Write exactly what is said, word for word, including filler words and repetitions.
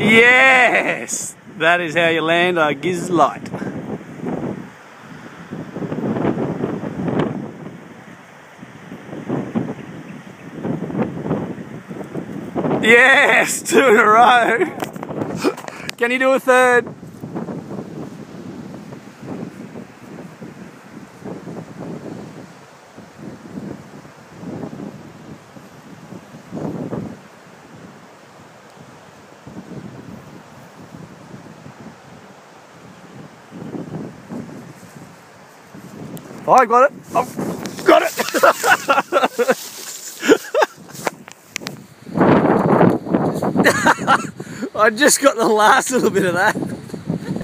Yes! That is how you land a Giz Light. Yes! Two in a row! Can you do a third? Oh, I got it. I've got it. I just got the last little bit of that.